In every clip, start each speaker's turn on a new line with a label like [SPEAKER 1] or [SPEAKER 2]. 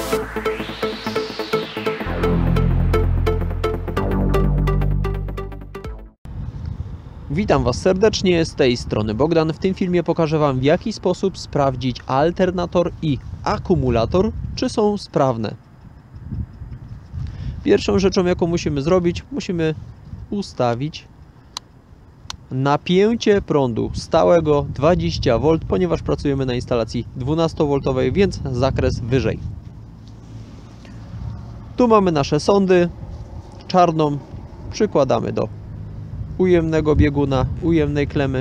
[SPEAKER 1] Witam Was serdecznie, z tej strony Bogdan. W tym filmie pokażę Wam, w jaki sposób sprawdzić alternator i akumulator, czy są sprawne. Pierwszą rzeczą, jaką musimy zrobić, musimy ustawić napięcie prądu stałego 20V, ponieważ pracujemy na instalacji 12V, więc zakres wyżej. Tu mamy nasze sondy, czarną przykładamy do ujemnego bieguna, ujemnej klemy,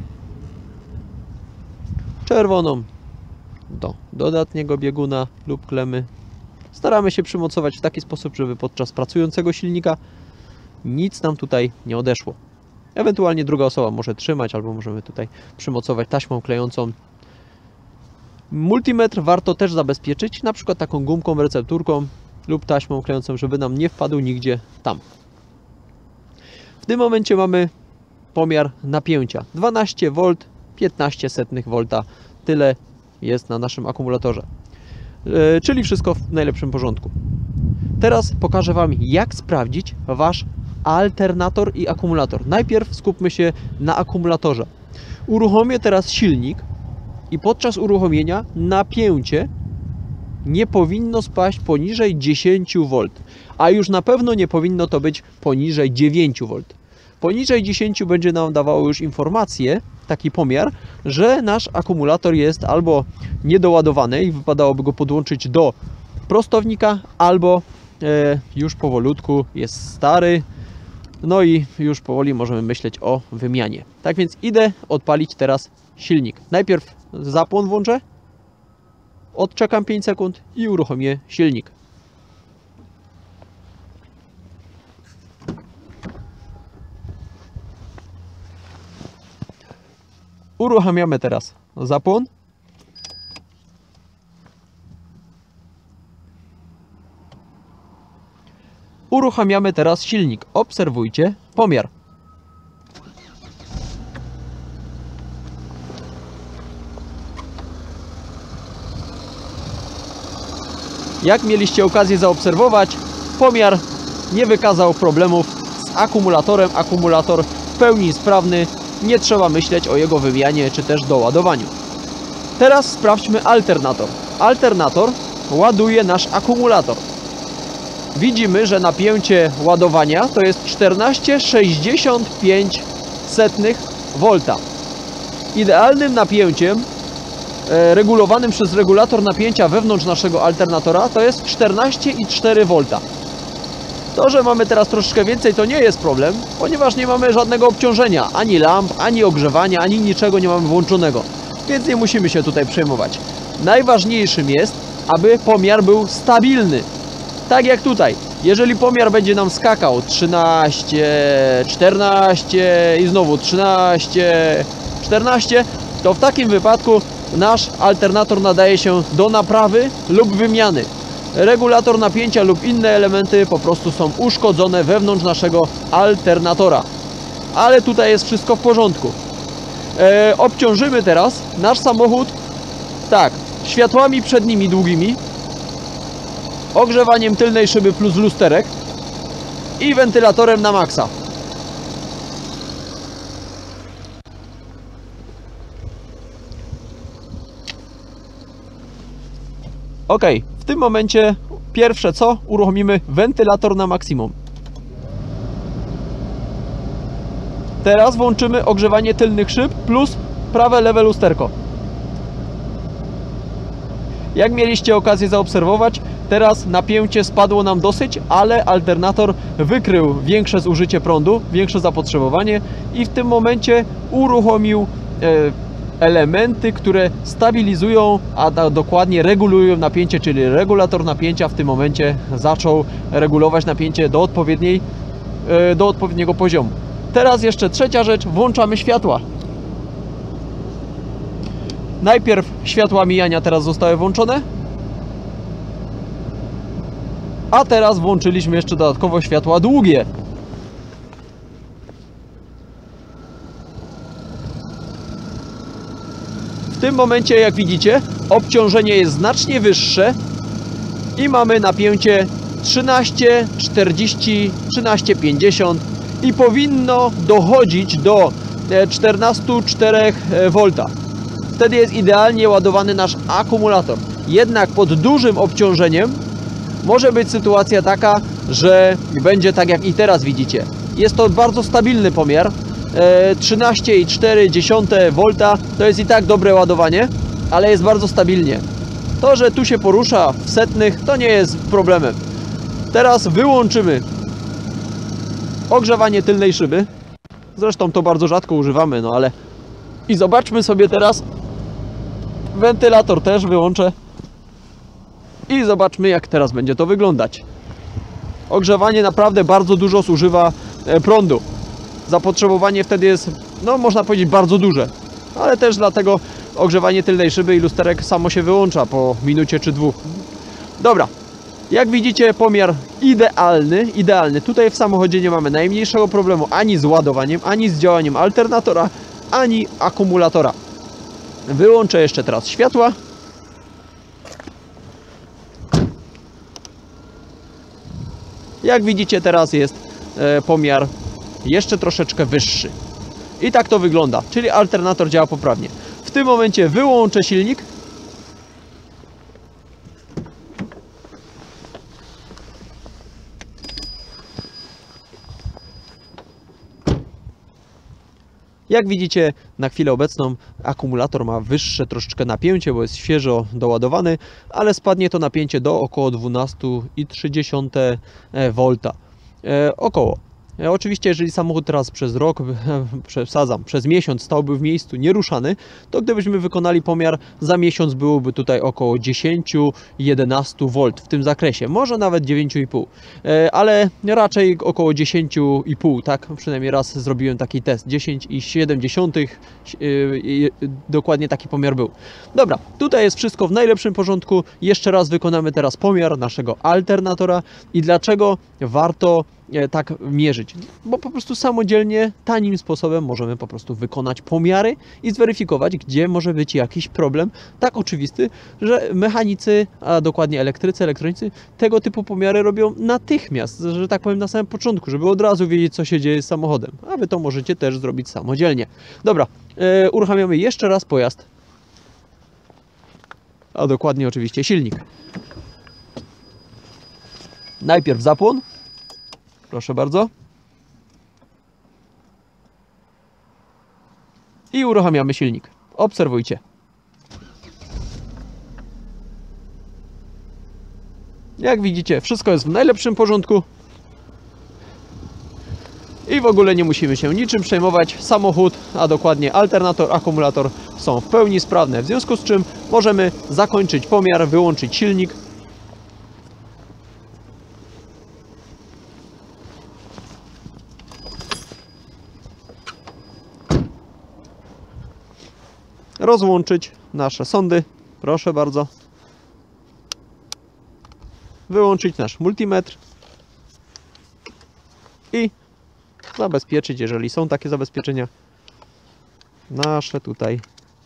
[SPEAKER 1] czerwoną do dodatniego bieguna lub klemy. Staramy się przymocować w taki sposób, żeby podczas pracującego silnika nic nam tutaj nie odeszło. Ewentualnie druga osoba może trzymać, albo możemy tutaj przymocować taśmą klejącą. Multimetr warto też zabezpieczyć, na przykład taką gumką, recepturką lub taśmą klejącą, żeby nam nie wpadł nigdzie tam. W tym momencie mamy pomiar napięcia 12V, 0,15 V. Tyle jest na naszym akumulatorze. Czyli wszystko w najlepszym porządku. Teraz pokażę Wam, jak sprawdzić Wasz alternator i akumulator. Najpierw skupmy się na akumulatorze. Uruchomię teraz silnik i podczas uruchomienia napięcie nie powinno spaść poniżej 10V, a już na pewno nie powinno to być poniżej 9V. Poniżej 10 będzie nam dawało już informację, taki pomiar, że nasz akumulator jest albo niedoładowany i wypadałoby go podłączyć do prostownika, albo już powolutku jest stary, no i już powoli możemy myśleć o wymianie. Tak więc idę odpalić teraz silnik. Najpierw zapłon włączę, odczekam 5 sekund i uruchomię silnik. Uruchamiamy teraz zapłon. Uruchamiamy teraz silnik. Obserwujcie pomiar. Jak mieliście okazję zaobserwować, pomiar nie wykazał problemów z akumulatorem. Akumulator w pełni sprawny, nie trzeba myśleć o jego wymianie czy też doładowaniu. Teraz sprawdźmy alternator. Alternator ładuje nasz akumulator. Widzimy, że napięcie ładowania to jest 14,65 V. Idealnym napięciem regulowanym przez regulator napięcia wewnątrz naszego alternatora to jest 14,4 V. To, że mamy teraz troszeczkę więcej, to nie jest problem, ponieważ nie mamy żadnego obciążenia, ani lamp, ani ogrzewania, ani niczego nie mamy włączonego, więc nie musimy się tutaj przejmować. Najważniejszym jest, aby pomiar był stabilny. Tak jak tutaj, jeżeli pomiar będzie nam skakał 13, 14 i znowu 13, 14, to w takim wypadku nasz alternator nadaje się do naprawy lub wymiany. Regulator napięcia lub inne elementy po prostu są uszkodzone wewnątrz naszego alternatora. Ale tutaj jest wszystko w porządku. Obciążymy teraz nasz samochód tak, światłami przednimi długimi, ogrzewaniem tylnej szyby plus lusterek i wentylatorem na maksa. Ok, w tym momencie pierwsze co? Uruchomimy wentylator na maksimum. Teraz włączymy ogrzewanie tylnych szyb plus prawe lewe lusterko. Jak mieliście okazję zaobserwować, teraz napięcie spadło nam dosyć, ale alternator wykrył większe zużycie prądu, większe zapotrzebowanie i w tym momencie uruchomił elementy, które stabilizują, a dokładnie regulują napięcie, czyli regulator napięcia w tym momencie zaczął regulować napięcie do odpowiedniego poziomu. Teraz jeszcze trzecia rzecz, włączamy światła. Najpierw światła mijania teraz zostały włączone, a teraz włączyliśmy jeszcze dodatkowo światła długie. W tym momencie, jak widzicie, obciążenie jest znacznie wyższe i mamy napięcie 13,40, 13,50 i powinno dochodzić do 14,4 V. Wtedy jest idealnie ładowany nasz akumulator. Jednak pod dużym obciążeniem może być sytuacja taka, że będzie tak jak i teraz widzicie. Jest to bardzo stabilny pomiar. 13,4 V to jest i tak dobre ładowanie, ale jest bardzo stabilnie. To, że tu się porusza w setnych, to nie jest problemem. Teraz wyłączymy ogrzewanie tylnej szyby. Zresztą to bardzo rzadko używamy, no ale... I zobaczmy sobie teraz. Wentylator też wyłączę. I zobaczmy, jak teraz będzie to wyglądać. Ogrzewanie naprawdę bardzo dużo zużywa prądu. Zapotrzebowanie wtedy jest, no można powiedzieć, bardzo duże. Ale też dlatego ogrzewanie tylnej szyby i lusterek samo się wyłącza po minucie czy dwóch. Dobra. Jak widzicie, pomiar idealny. Tutaj w samochodzie nie mamy najmniejszego problemu ani z ładowaniem, ani z działaniem alternatora, ani akumulatora. Wyłączę jeszcze teraz światła. Jak widzicie, teraz jest pomiar jeszcze troszeczkę wyższy. I tak to wygląda, czyli alternator działa poprawnie. W tym momencie wyłączę silnik. Jak widzicie, na chwilę obecną akumulator ma wyższe troszeczkę napięcie, bo jest świeżo doładowany, ale spadnie to napięcie do około 12,3 V. Około. Oczywiście, jeżeli samochód teraz przez rok, przesadzam, przez miesiąc stałby w miejscu nieruszany, to gdybyśmy wykonali pomiar, za miesiąc byłoby tutaj około 10-11 V w tym zakresie, może nawet 9,5, ale raczej około 10,5, tak? Przynajmniej raz zrobiłem taki test, 10,7, dokładnie taki pomiar był. Dobra, tutaj jest wszystko w najlepszym porządku. Jeszcze raz wykonamy teraz pomiar naszego alternatora i dlaczego warto tak mierzyć, bo po prostu samodzielnie, tanim sposobem możemy po prostu wykonać pomiary i zweryfikować, gdzie może być jakiś problem tak oczywisty, że mechanicy, a dokładnie elektrycy, elektronicy tego typu pomiary robią natychmiast, że tak powiem na samym początku, żeby od razu wiedzieć, co się dzieje z samochodem, a wy to możecie też zrobić samodzielnie. Dobra, uruchamiamy jeszcze raz pojazd, a dokładnie oczywiście silnik. Najpierw zapłon. Proszę bardzo. I uruchamiamy silnik. Obserwujcie. Jak widzicie, wszystko jest w najlepszym porządku. I w ogóle nie musimy się niczym przejmować. Samochód, a dokładnie alternator, akumulator są w pełni sprawne. W związku z czym możemy zakończyć pomiar, wyłączyć silnik. Rozłączyć nasze sondy, proszę bardzo. Wyłączyć nasz multimetr i zabezpieczyć, jeżeli są takie zabezpieczenia, nasze tutaj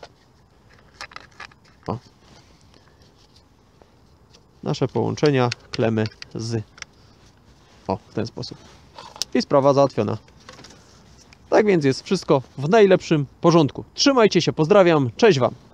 [SPEAKER 1] nasze połączenia, klemy z w ten sposób. I sprawa załatwiona. Tak więc jest wszystko w najlepszym porządku. Trzymajcie się, pozdrawiam, cześć Wam!